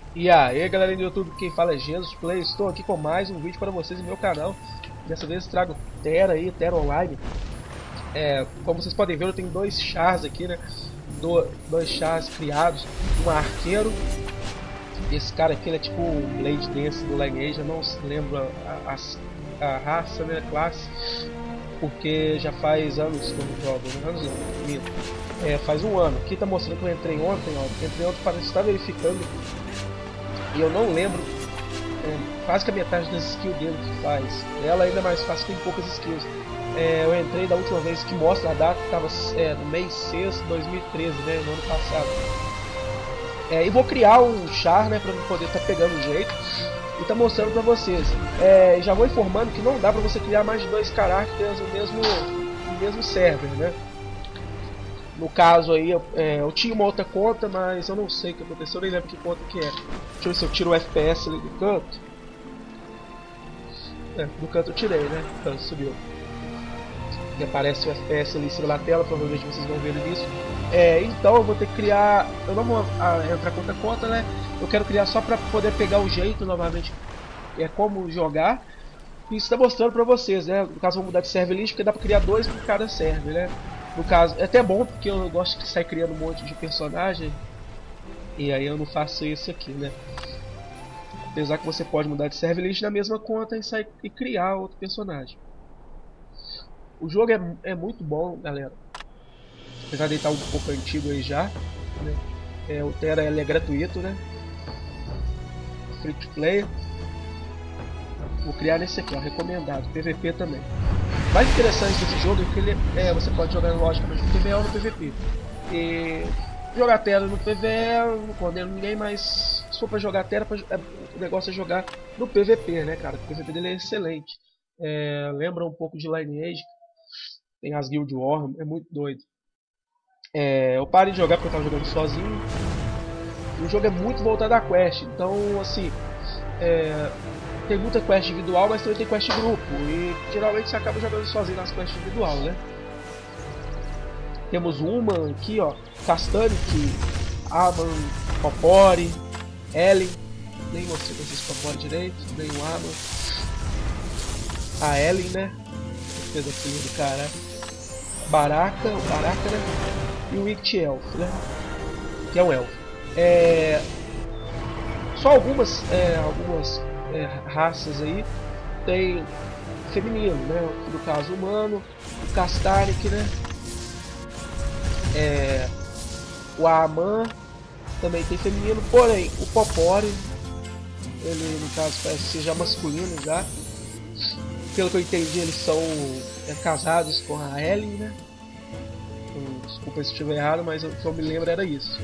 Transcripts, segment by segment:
E aí galera do YouTube, quem fala é Jesus Play. Estou aqui com mais um vídeo para vocês no meu canal. Dessa vez trago Terra aí, Terra Online. Como vocês podem ver, eu tenho dois chars aqui, né? Dois chars criados, um arqueiro. Esse cara aqui, ele é tipo o Blade Dance do Lineage. Eu não lembro a raça, né? A classe, porque já faz anos que eu não jogo, né? Anos não, minto. Faz um ano. Aqui tá mostrando que eu entrei ontem, ó. Entrei ontem para estar verificando. E eu não lembro quase que a metade das skills dele que faz. Ela ainda é mais fácil, tem poucas skills. Eu entrei da última vez que mostra a data, que estava no mês 6 de 2013, né, no ano passado. E vou criar um char, né, para poder estar pegando o jeito e tá mostrando para vocês. Já vou informando que não dá para você criar mais de 2 caracteres no mesmo server, né. No caso aí, eu tinha uma outra conta, mas eu não sei o que aconteceu, eu nem lembro que conta que é. Deixa eu ver se eu tiro o FPS ali do canto. Do canto eu tirei, né? Então, subiu. E aparece o FPS ali em cima da tela, provavelmente vocês vão ver isso. Então eu vou ter que criar... Eu não vou entrar contra conta, né? Eu quero criar só para poder pegar o jeito novamente. Como jogar. E isso está mostrando para vocês, né? No caso, eu vou mudar de server list, porque dá para criar 2 por cada server, né? No caso, é até bom porque eu gosto de sair criando um monte de personagem. E aí eu não faço isso aqui, né? Apesar que você pode mudar de server list na mesma conta e criar outro personagem. O jogo é muito bom, galera. Apesar de ele estar um pouco antigo aí já, né? O Terra ele é gratuito, né? Free to play. Vou criar nesse aqui, ó, recomendado. PVP também. O mais interessante desse jogo é que ele você pode jogar logicamente no PvE ou no PVP. E jogar Terra no PvE, não condeno ninguém, mas se for pra jogar Terra, o negócio é jogar no PVP, né, cara? O PVP dele é excelente. Lembra um pouco de Lineage. Tem as Guild War, é muito doido. Eu parei de jogar porque eu tava jogando sozinho. O jogo é muito voltado à quest, então assim, tem muita quest individual, mas também tem quest de grupo. E geralmente você acaba jogando sozinho nas quests individual, né? Temos uma aqui, ó, Castanic, Aman, Popori, Ellen. Nem mostrei pra vocês Popori direito, nem o Aman. A Ellen, né? Fez a filha do cara. Baraka, né? E o Wicked Elf, né? Que é um elfo. Só algumas raças aí tem feminino, né? No caso humano, o Castanic, né? O Aman também tem feminino, porém o Popori, ele no caso parece que seja masculino já. Pelo que eu entendi, eles são casados com a Ellen, né? Desculpa se estiver errado, mas o que eu me lembro era isso.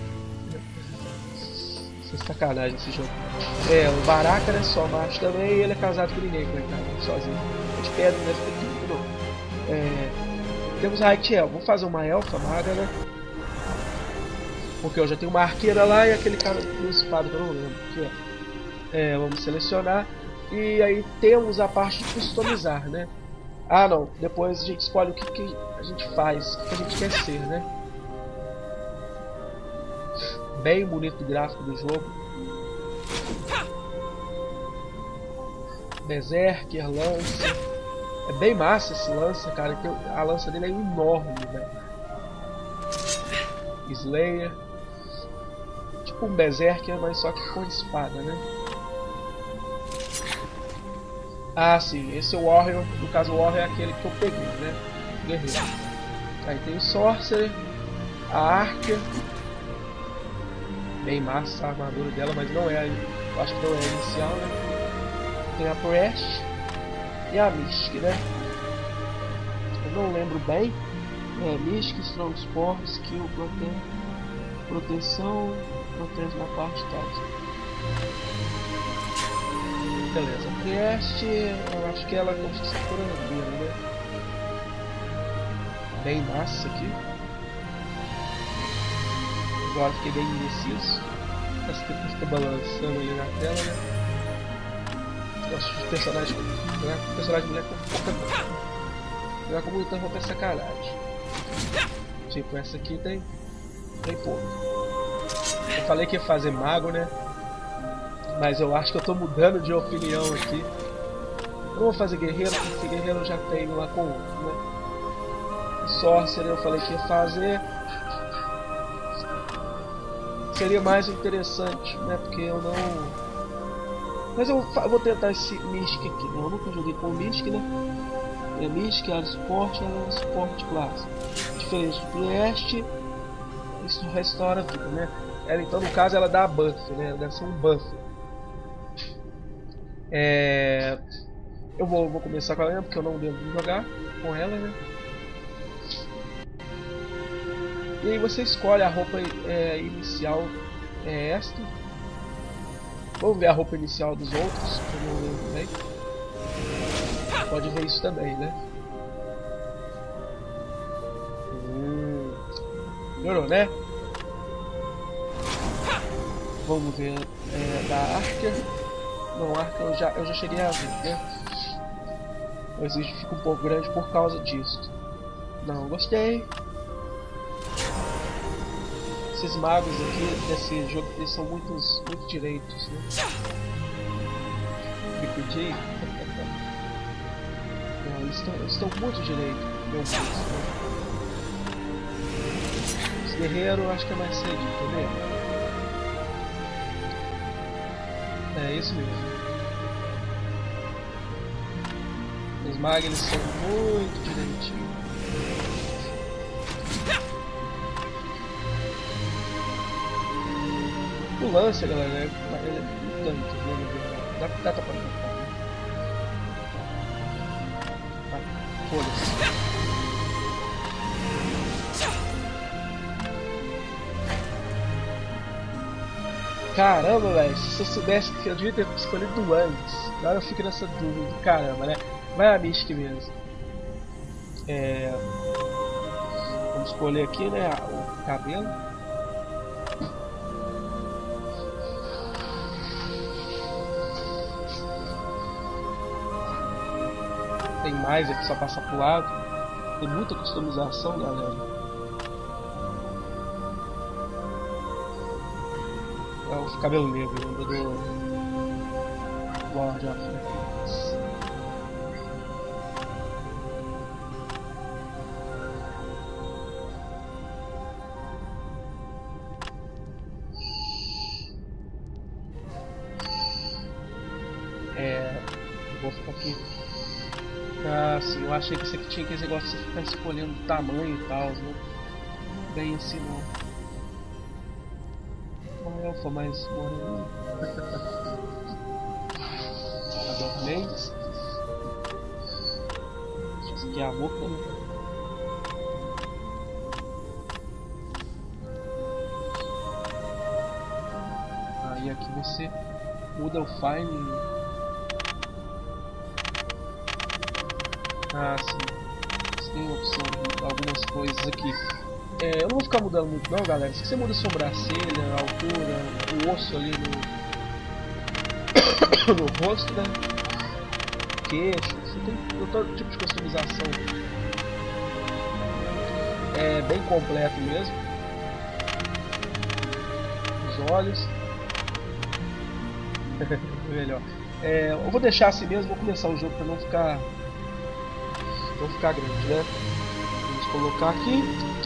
Isso é sacanagem esse jogo. O Baraka, né, só macho também, e ele é casado com ninguém, coitado, sozinho. A gente pede, né, não. Temos a Haitiel, vou fazer uma elfa maga, né? Porque eu já tenho uma arqueira lá e aquele cara com espada que eu não lembro. Aqui, ó. Vamos selecionar. E aí temos a parte de customizar, né? Ah não, depois a gente escolhe o que a gente faz, o que a gente quer ser, né? Bem bonito o gráfico do jogo. Berserker, lança. É bem massa esse lança, cara. A lança dele é enorme, velho. Slayer. Tipo um Berserker, mas só que com espada, né? Ah, sim, esse é o Warrior. No caso, o Warrior é aquele que eu peguei, né? Guerreiro. Aí tem o Sorcerer, a Archer. Bem massa a armadura dela, mas não é, eu acho que não é a inicial, né? Tem a Breast e a Mystic, né? Eu não lembro bem. Mystic, Strong Spore, Skill, Proteção, protege na parte tática. Beleza, a Priest, eu acho que ela é como se fosse curandeira, né? Bem massa aqui. Agora fiquei bem indeciso. Essa que fica balançando ali na tela, né? Gosto de personagem, né? Personagem mulher com pouca. Mulher com muita roupa é sacanagem. Tipo, essa aqui tem pouco. Eu falei que ia fazer mago, né? Mas eu acho que eu tô mudando de opinião aqui. Eu não vou fazer guerreiro, porque guerreiro eu já tenho lá com outro, né? Sorcerer eu falei que ia fazer. Seria mais interessante, né? Porque eu não... Mas eu vou tentar esse Mystic aqui, né? Eu nunca joguei com Mystic, né? É Mystic, ela é suporte classe. Diferente do Blast, isso restaura a vida, né? Ela, então, no caso, ela dá buff, né? Ela deve ser um buff. Eu vou começar com ela, porque eu não devo jogar com ela, né? E aí você escolhe a roupa inicial, esta. Vamos ver a roupa inicial dos outros, que eu não lembro bem. Pode ver isso também, né? Melhorou, né? Vamos ver da Archer. Não, Archer eu já cheguei a ver, né? Mas isso fica um pouco grande por causa disso. Não gostei. Esses magos aqui desse jogo, eles são muito direitos, né? BPJ. Não, eles estão muito direitos, meu Deus. Esse guerreiro eu acho que é mais cedo, entendeu? É isso mesmo. Os magos eles são muito direitinhos. O Lancer, galera, ele é tanto, né? Dá pra matar. Foda-se. Caramba, velho, se eu soubesse que eu devia ter escolhido antes. Agora eu fico nessa dúvida. Caramba, né? Vai a Mystic mesmo. Vamos escolher aqui, né? O cabelo. Tem mais aqui, só passar pro lado. Tem muita customização, galera. É o cabelo negro, do Lord of Darkness. Eu vou ficar aqui. Ah, sim, eu achei que isso aqui tinha aquele negócio de você ficar escolhendo o tamanho e tal, né? Bem assim não. Uma elfa mais morena. Adormente. Isso aqui é a boca, né? Aí aqui você muda o fine. Ah, sim. Você tem opção de algumas coisas aqui. Eu não vou ficar mudando muito não, galera. Se você muda a sobrancelha, a altura, o osso ali no rosto, né? Queixo, você tem todo tipo de customização. É bem completo mesmo. Os olhos. Melhor. Eu vou deixar assim mesmo, vou começar o jogo para não ficar grande, né? Vamos colocar aqui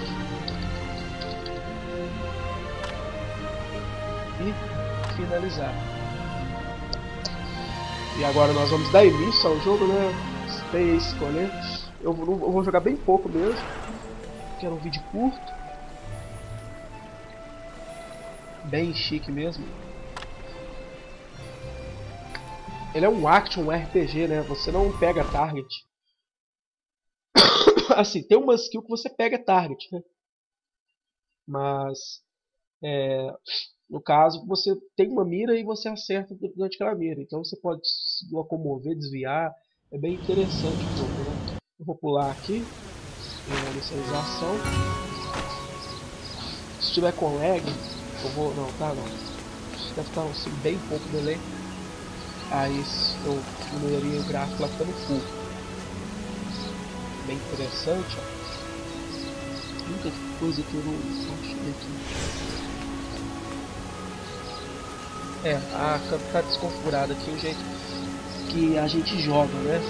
e finalizar. E agora nós vamos dar início ao jogo, né? Space, escolher. Eu vou jogar bem pouco mesmo, que era um vídeo curto, bem chique mesmo. Ele é um action, um RPG, né? Você não pega target. Assim, tem uma skill que você pega target, né? Mas no caso você tem uma mira e você acerta durante aquela mira. Então você pode se locomover, desviar. É bem interessante o jogo, né? Eu vou pular aqui. Inicialização. Se tiver com lag, eu vou. Não, tá não. Deve estar assim, bem pouco delay. Aí eu diminuiria o gráfico lá ficando full. Bem interessante, ó. Muita coisa que eu não achei aqui. A câmera tá desconfigurada aqui, o jeito que a gente joga, né?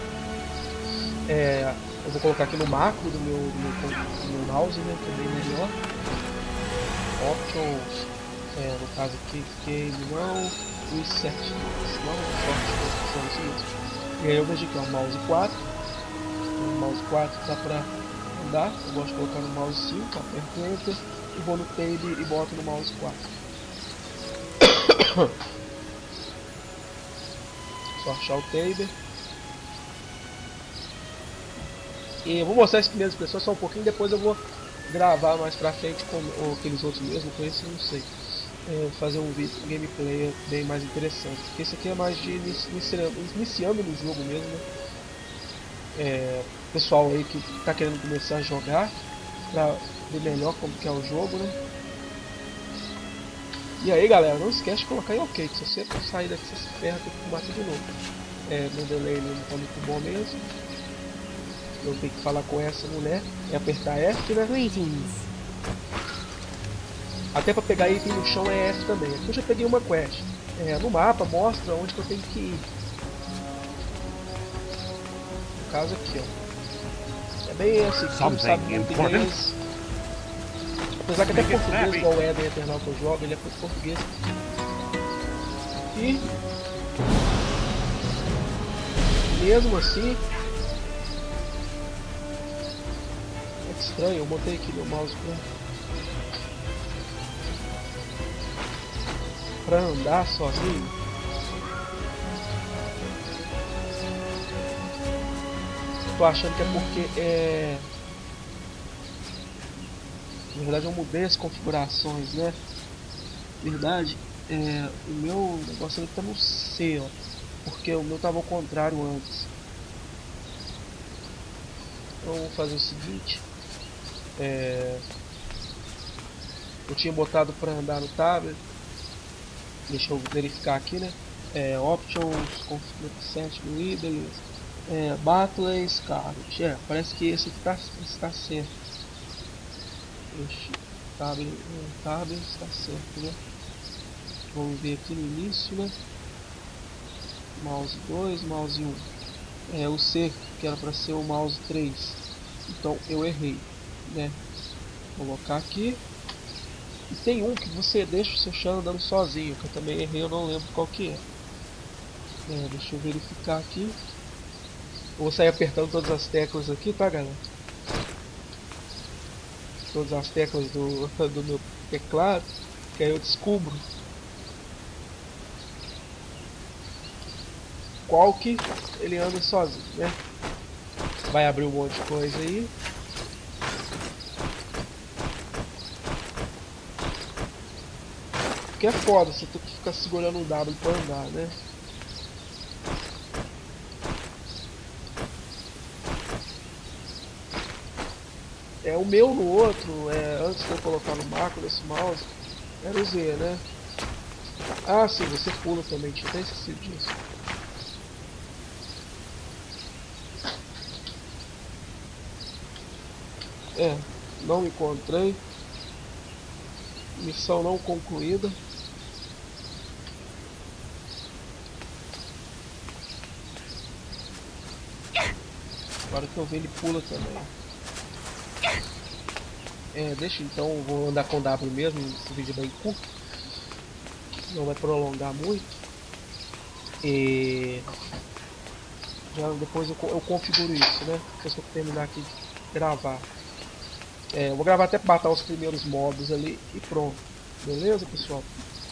Eu vou colocar aqui no macro do meu mouse, né? Que é bem melhor. Options, no caso aqui, game não, reset, não, sorte, e aí eu vejo aqui, ó, mouse 4. O mouse 4 dá pra andar, eu gosto de colocar no mouse 5, aperto Enter e vou no tab e boto no mouse 4. Só achar o tab. E eu vou mostrar as primeiras pessoas só um pouquinho, depois eu vou gravar mais pra frente com aqueles outros mesmo, com esse eu não sei. Fazer um vídeo, gameplay bem mais interessante, porque esse aqui é mais de iniciando no jogo mesmo, né? Pessoal aí que tá querendo começar a jogar, pra ver melhor como que é o jogo, né? E aí galera, não esquece de colocar em OK, que se você sair daqui você se ferra, tem que bater de novo. Meu delay não tá muito bom mesmo. Eu tenho que falar com essa mulher e apertar F, né? Greetings. Até pra pegar item no chão é F também. Aqui eu já peguei uma quest. No mapa mostra onde que eu tenho que ir. No caso aqui, ó. É bem assim, quem sabe muito inglês. Apesar que até português, igual o Eden Eternal que eu jogo, ele é português. E mesmo assim, é estranho, eu botei aqui meu mouse pra andar sozinho. Tô achando que é porque na verdade eu mudei as configurações, né? Na verdade, o meu negócio ele tá no C, ó, porque o meu tava ao contrário antes. Então eu vou fazer o seguinte, eu tinha botado para andar no tablet. Deixa eu verificar aqui, né? Options, configure set, beleza. Battles, card. Parece que esse aqui está certo. Tablet está certo, né? Vamos ver aqui no início, né? Mouse 2, mouse 1. O C, que era para ser o mouse 3. Então eu errei, né? Vou colocar aqui. E tem um que você deixa o seu chão andando sozinho, que eu também errei, eu não lembro qual que é. Deixa eu verificar aqui. Eu vou sair apertando todas as teclas aqui, tá galera? Todas as teclas do meu teclado, que aí eu descubro qual que ele anda sozinho, né? Vai abrir um monte de coisa aí. Porque é foda, você tem que ficar segurando o W pra andar, né? O meu no outro, antes de eu colocar no macro desse mouse, era o Z, né? Ah, sim, você pula também, tinha até esquecido disso. Não encontrei. Missão não concluída. Agora que eu ver, ele pula também. Deixa então, vou andar com W mesmo, esse vídeo é bem curto. Não vai prolongar muito. E já depois eu configuro isso, né? Depois que eu terminar aqui de gravar. Eu vou gravar até matar os primeiros modos ali e pronto. Beleza, pessoal?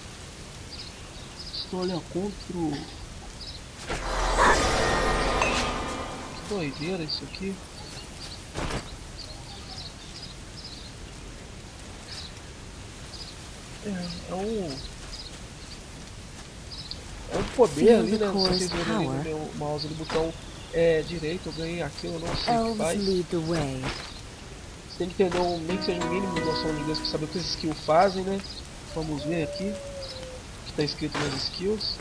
Estou olhando contra. Que doideira isso aqui. É um poder ali, né? Não sei se vocês viram ali no meu mouse, no botão direito, eu ganhei aquilo, eu não sei o que faz. Você tem que ter nem que seja um mínimo de noção de inglês para saber o que as skills fazem, né? Vamos ver aqui o que está escrito nas skills.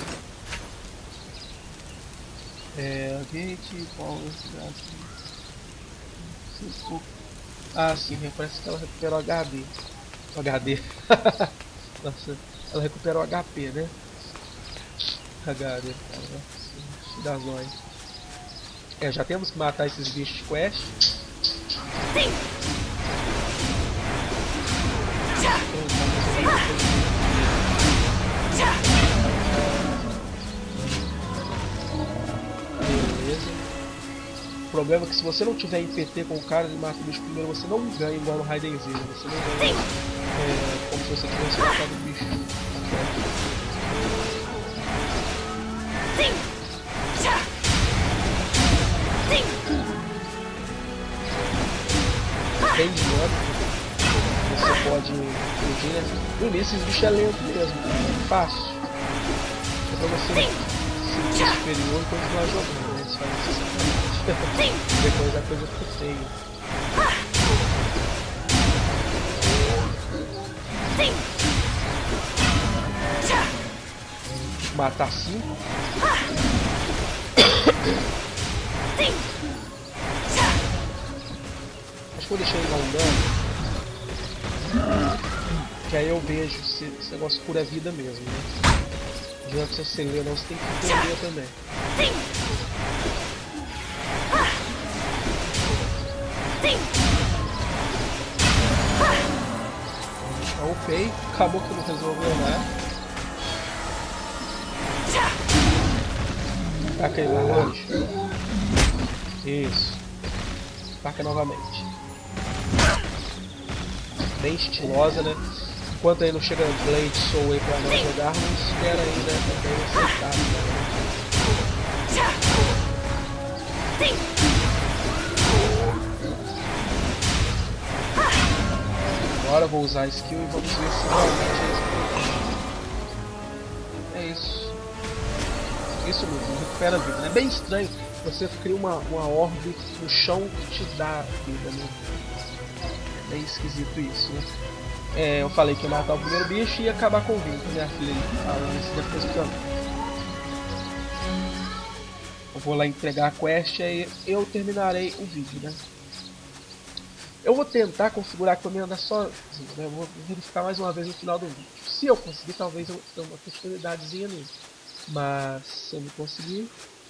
Gate, power, sim, parece que ela recupera o HD. Nossa, ela recupera o HP, né? HD, cara. Das nós. Já temos que matar esses bichos de quest. Beleza. O problema é que se você não tiver em PT com o cara, ele mata o bicho primeiro, você não ganha igual no Raiden Zero. Você não ganha como se você tivesse matado o bicho. Bem dinâmico, você pode fugir, né? No início esse bicho é lento mesmo, fácil. É pra você se sentir superior e continuar jogando, né? Isso faz necessariamente. Depois a coisa fica feia. Matar 5. Acho que vou deixar ele dar um dano. Que aí eu vejo se esse negócio cura a vida mesmo, né? Não adianta você acelerar, não, você tem que entender também. Eu upei, acabou que não resolveu nada. Taca ele lá longe. Isso. Taca novamente. Bem estilosa, né? Enquanto aí não chega Blade Soul aí pra nós jogarmos, espera ainda também aceitável, né? Agora eu vou usar a skill e vamos ver se realmente é isso. Isso mesmo, recupera a vida, né? É bem estranho, você cria uma orbe no chão que te dá vida, né? É bem esquisito isso, né? Eu falei que ia matar o primeiro bicho e ia acabar com o Vim, minha filha falando isso depois que eu vou lá entregar a quest e aí eu terminarei o vídeo, né? Eu vou tentar configurar que eu me andar sozinho, né? Eu vou verificar mais uma vez no final do vídeo. Se eu conseguir, talvez eu tenha uma possibilidadezinha nisso. Mas se eu não conseguir,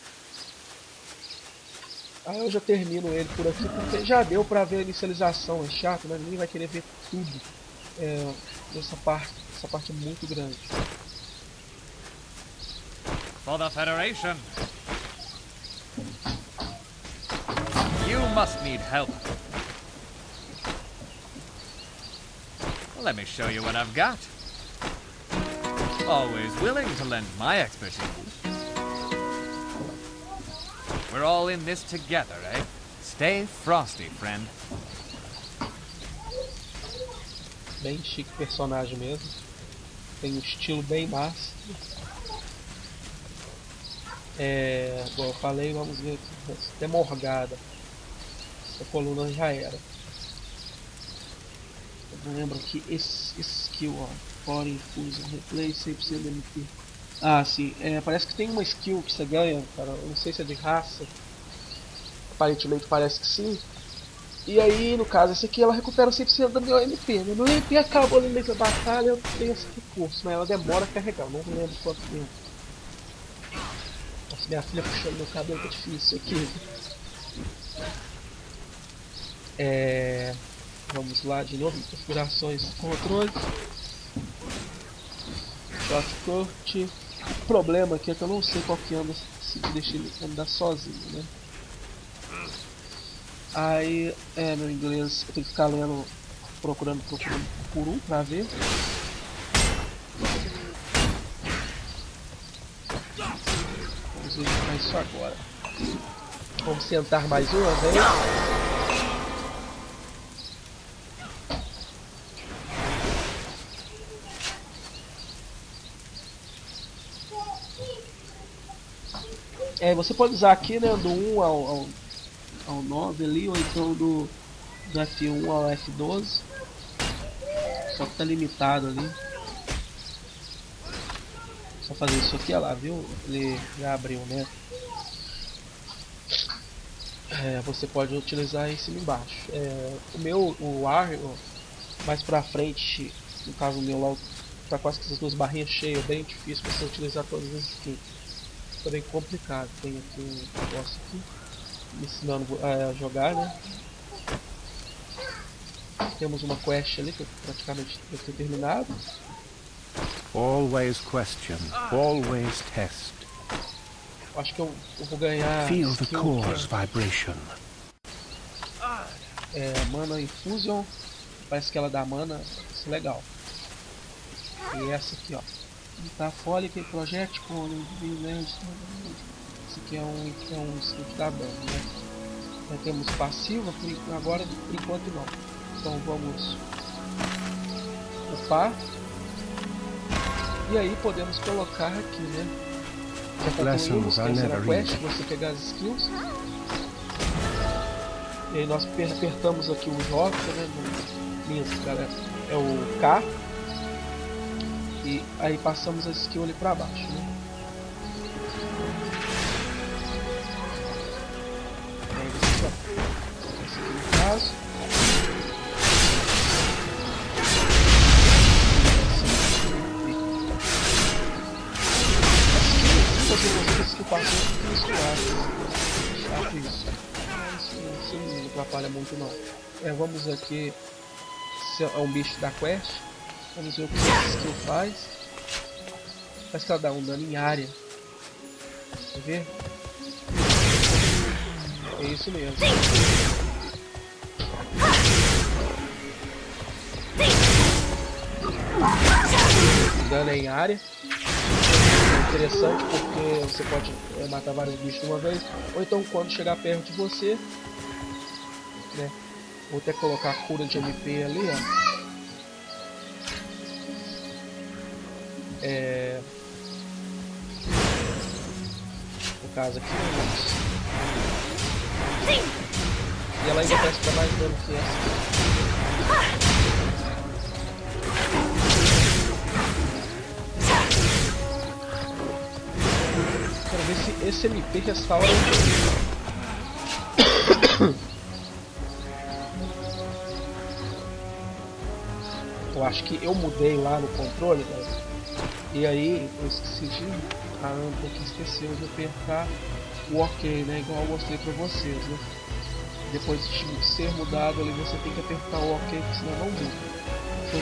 aí eu já termino ele por aqui, porque já deu pra ver a inicialização. É chato, né? Ninguém vai querer ver tudo. Essa parte é muito grande. For the Federation. You must need help. Let me show you what I've got. Always willing to lend my expertise. We're all in this together, eh? Stay frosty, friend. Bem chique personagem mesmo. Tem um estilo bem massa. Bom, eu falei, vamos ver aqui. Até morgada. Essa coluna já era. Eu não lembro aqui esse skill, ó. Core Fusion Replay 100% MP. Ah, sim. Parece que tem uma skill que você ganha, cara. Eu não sei se é de raça. Aparentemente parece que sim. E aí, no caso, esse aqui ela recupera 100% do meu MP. Né? Meu MP acabou no meio da batalha, eu tenho esse recurso, mas ela demora a carregar. Eu não lembro quanto tempo. Nossa, minha filha puxando meu cabelo, tá difícil aqui. Vamos lá de novo, configurações do controle. Shortcut. O problema aqui é que eu não sei qual que anda, se deixa ele andar sozinho, né? Aí, meu inglês, eu tenho que ficar lendo, procurando por um pra ver. Vamos verificar isso agora. Vamos sentar mais uma vez. Você pode usar aqui, né, do 1 ao 9 ali, ou então do F1 ao F12. Só que tá limitado ali. Só fazer isso aqui, olha lá, viu? Ele já abriu, né? Você pode utilizar em cima e embaixo. O ar, mais pra frente, no caso o meu lá, tá quase com as duas barrinhas cheias, bem difícil você utilizar todas as skins. Fica bem complicado. Tem aqui um negócio aqui me ensinando a jogar, né? Temos uma quest ali que eu praticamente devo ter terminado. Always question, always test. Acho que eu vou ganhar. Feel the core's vibration. Mana Infusion. Parece que ela dá mana. Isso é legal. E essa aqui, ó. Tá fólica e projético. Esse aqui é um skill que dá dano, né? Já temos passiva, agora por enquanto não. Então vamos upar. E aí podemos colocar aqui, né? Já concluímos a terceira quest, você pegar as skills. E aí nós apertamos aqui o J, né? Minhas, galera. É o K. E aí passamos a skill ali pra baixo, né? Esse aqui no caso. Esse que passou tudo isso chato isso. Isso não atrapalha muito não. Vamos aqui. Se é um bicho da quest. Vamos ver o que esse skill faz. Parece que ela dá um dano em área. Quer ver? É isso mesmo. Dano em área. É interessante porque você pode matar vários bichos de uma vez. Ou então quando chegar perto de você, né? Vou até colocar a cura de MP ali, ó. No caso aqui, e ela ainda parece que dá mais dano que essa. Quero ver se esse MP restaura. Eu acho que eu mudei lá no controle, galera. E aí eu esqueci de. Um pouquinho esqueceu de apertar o OK, né? Igual eu mostrei pra vocês, né? Depois de ser mudado ali, você tem que apertar o OK, porque senão não muda. Foi o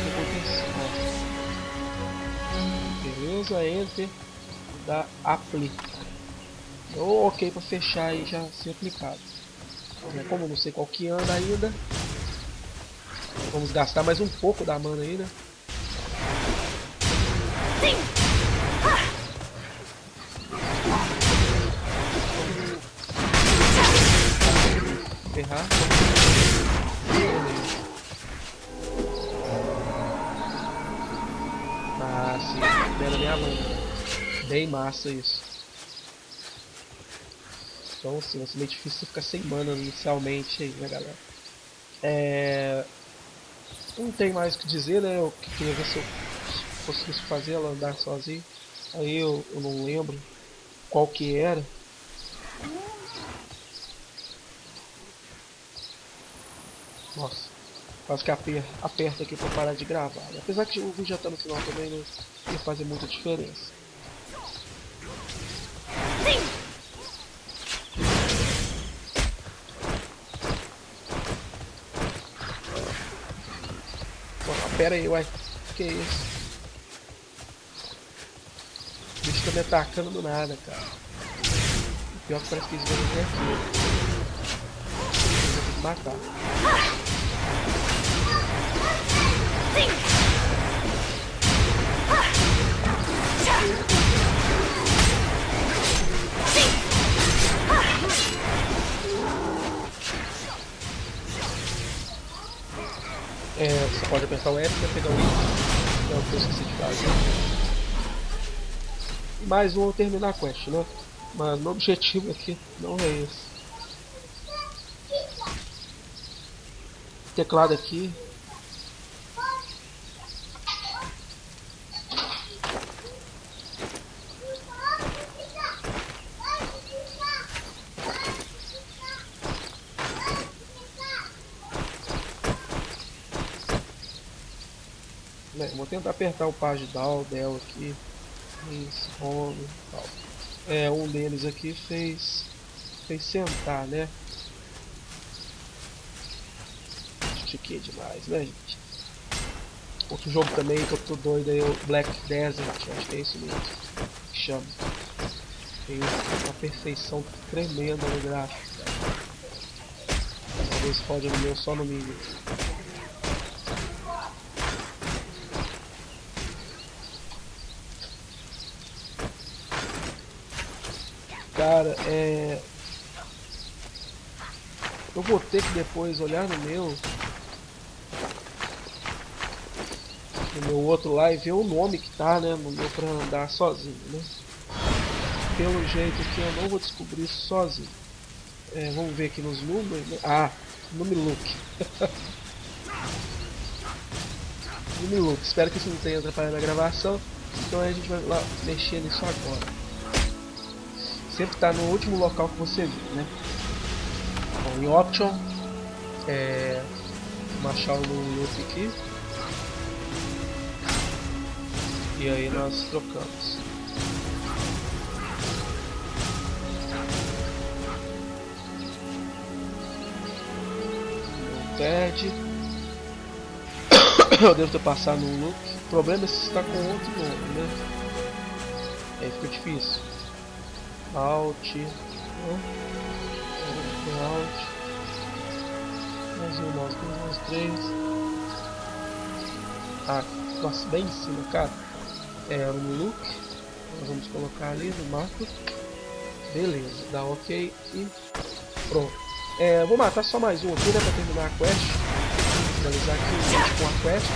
que aconteceu. Beleza, Enter. Dá Apply. Ou OK para fechar e já ser aplicado. Como eu não sei qual que anda ainda, vamos gastar mais um pouco da mana aí, né? Ferrar. Ah, sim, pena minha lâmina. Bem massa isso. Então, assim, vai ser meio difícil ficar sem mana inicialmente aí, né, galera? Não tem mais o que dizer, né? Eu queria ver se eu conseguisse fazer ela andar sozinho. Aí eu não lembro qual que era. Nossa, quase que aperta aqui para parar de gravar. Apesar que o vídeo já está no final também, não vai fazer muita diferença. Pera aí, uai. Que isso? O bicho tá me atacando do nada, cara. O pior que parece que eles vão vir aqui. Eu vou matar. Você pode apertar o F para pegar o item. É o que eu esqueci de fazer. Mais um terminar a quest, né? Mas meu objetivo aqui não é esse. Teclado aqui. Vou tentar apertar o page down, del aqui. Isso, home e tal. Um deles aqui fez sentar, né? Estiquei demais, né, gente? Outro jogo também que eu tô doido aí é o Black Desert, acho que é isso mesmo que chama. Tem uma perfeição tremenda no gráfico, cara. Talvez pode no meu só no mínimo. Cara, eu vou ter que depois olhar no meu outro lá e ver o nome que tá, né, no meu pra andar sozinho, né? Pelo jeito aqui eu não vou descobrir isso sozinho. Vamos ver aqui nos números, né? Ah, Numilook. Numilook, espero que isso não tenha atrapalhado a gravação. Então a gente vai lá mexer nisso agora. Sempre tá no último local que você viu, né? Bom, em Option, vou achar o Numilook aqui. E aí nós trocamos. Perde. Eu devo ter passado no look. O problema é se está com outro nome, né? Aí fica difícil. Alt. Alt. Mais um, mais três. Ah, nossa, bem em cima, cara. No look. Nós vamos colocar ali no mapa. Beleza, dá ok e pronto. Vou matar só mais um aqui, né, pra terminar a quest. Finalizar aqui com a quest.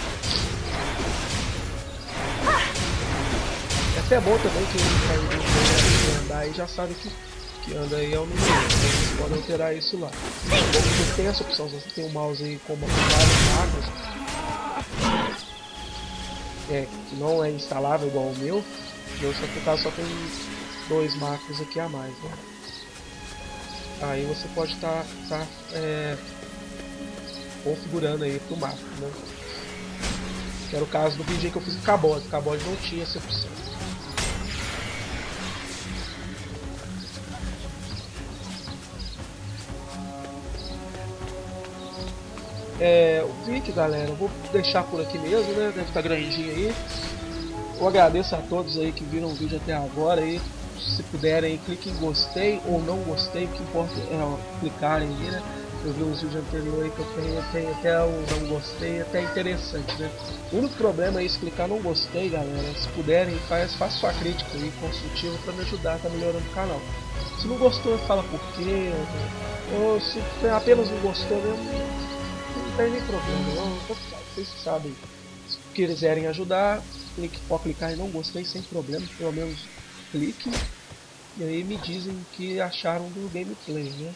É até bom também que quem andar aí já sabe que anda aí é o número 1. Vocês podem alterar isso lá. Você tem essa opção, se você tem um mouse aí com vários macros, que não é instalável igual o meu, só que o caso só tem 2 macros aqui a mais, né? Aí você pode estar configurando aí pro mapa, né? Que era o caso do vídeo que eu fiz com o Cabode. O Cabode não tinha essa opção. O vídeo, galera, eu vou deixar por aqui mesmo, né? Deve estar grandinho aí. Eu agradeço a todos aí que viram o vídeo até agora aí. Se puderem, clique em gostei ou não gostei, o que importa é clicarem aí, né? Eu vi uns vídeos anteriores aí que eu tenho até um não gostei, até interessante, né? O único problema é isso, clicar não gostei, galera. Se puderem, faça sua crítica aí, construtiva, para me ajudar a estar melhorando o canal. Se não gostou, fala por quê, ou se apenas não gostou mesmo, não tem nem problema, não. Vocês sabem. Se quiserem ajudar, pode clicar em não gostei sem problema, pelo menos clique e aí me dizem o que acharam do gameplay, né?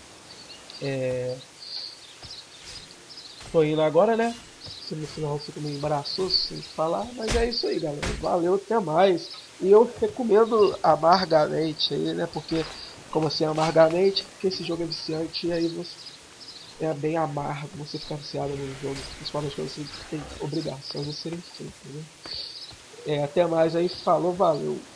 Tô indo agora, né? Se no final fico meio embaraçoso sem falar, mas é isso aí, galera. Valeu, até mais. E eu recomendo amargamente aí, né? Porque, como assim, amargamente? Porque esse jogo é viciante e aí você é bem amargo você ficar viciado no jogo, principalmente quando você tem obrigações a serem feitas, né? Até mais aí, falou, valeu.